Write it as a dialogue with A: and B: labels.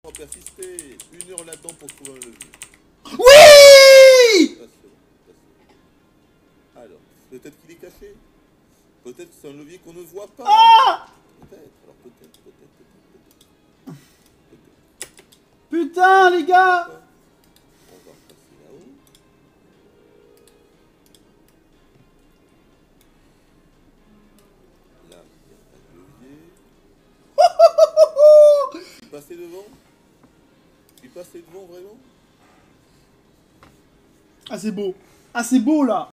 A: On va persister 1 heure là-dedans pour trouver un levier.
B: Oui!
A: Ah, c'est bon, alors, peut-être qu'il est caché. Peut-être que c'est un levier qu'on ne voit pas. Peut-être, alors peut-être.
B: Putain, les gars!
A: On va repasser là-haut. Là, il n'y a pas de levier. Je suis passé devant. Je suis passé devant vraiment.
B: Ah, c'est beau. Ah, c'est beau, là.